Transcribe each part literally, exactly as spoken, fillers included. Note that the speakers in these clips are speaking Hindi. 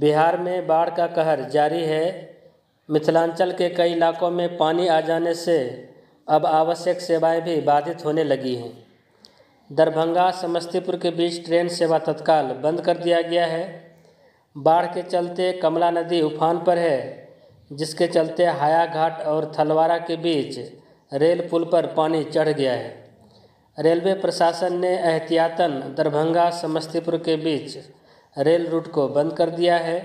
बिहार में बाढ़ का कहर जारी है। मिथिलांचल के कई इलाकों में पानी आ जाने से अब आवश्यक सेवाएं भी बाधित होने लगी हैं। दरभंगा समस्तीपुर के बीच ट्रेन सेवा तत्काल बंद कर दिया गया है। बाढ़ के चलते कमला नदी उफान पर है, जिसके चलते हाया घाट और थलवारा के बीच रेल पुल पर पानी चढ़ गया है। रेलवे प्रशासन ने एहतियातन दरभंगा समस्तीपुर के बीच रेल रूट को बंद कर दिया है।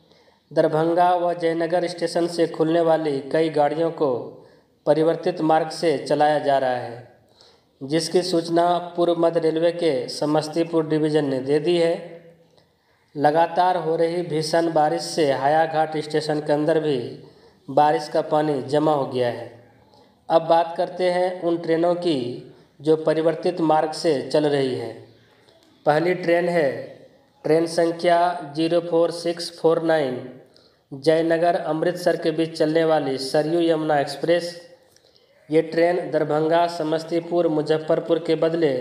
दरभंगा व जयनगर स्टेशन से खुलने वाली कई गाड़ियों को परिवर्तित मार्ग से चलाया जा रहा है, जिसकी सूचना पूर्व मध्य रेलवे के समस्तीपुर डिवीज़न ने दे दी है। लगातार हो रही भीषण बारिश से हाया घाट स्टेशन के अंदर भी बारिश का पानी जमा हो गया है। अब बात करते हैं उन ट्रेनों की जो परिवर्तित मार्ग से चल रही है। पहली ट्रेन है ट्रेन संख्या zero four six four nine Jaynagar Amritsar के बीच चलने वाली सरयू यमुना एक्सप्रेस। ये ट्रेन दरभंगा समस्तीपुर मुजफ्फरपुर के बदले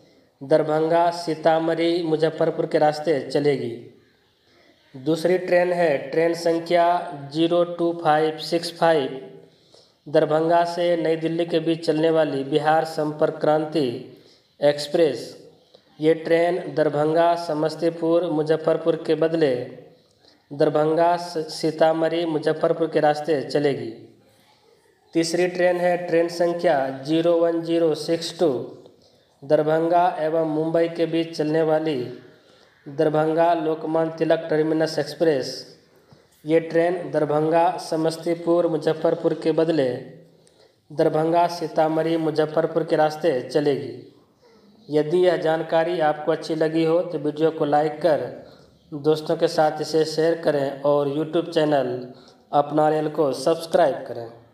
दरभंगा सीतामढ़ी मुजफ्फरपुर के रास्ते चलेगी। दूसरी ट्रेन है ट्रेन संख्या zero two five six five Darbhanga से नई दिल्ली के बीच चलने वाली बिहार संपर्क क्रांति एक्सप्रेस। ये ट्रेन दरभंगा समस्तीपुर मुजफ्फरपुर के बदले दरभंगा सीतामढ़ी मुजफ्फरपुर के रास्ते चलेगी। तीसरी ट्रेन है ट्रेन संख्या zero one zero six two Darbhanga एवं मुंबई के बीच चलने वाली दरभंगा लोकमान्य तिलक टर्मिनस एक्सप्रेस। ये ट्रेन दरभंगा समस्तीपुर मुजफ्फरपुर के बदले दरभंगा सीतामढ़ी मुजफ्फरपुर के रास्ते चलेगी। यदि यह जानकारी आपको अच्छी लगी हो तो वीडियो को लाइक कर दोस्तों के साथ इसे शेयर करें और यूट्यूब चैनल अपना रेल को सब्सक्राइब करें।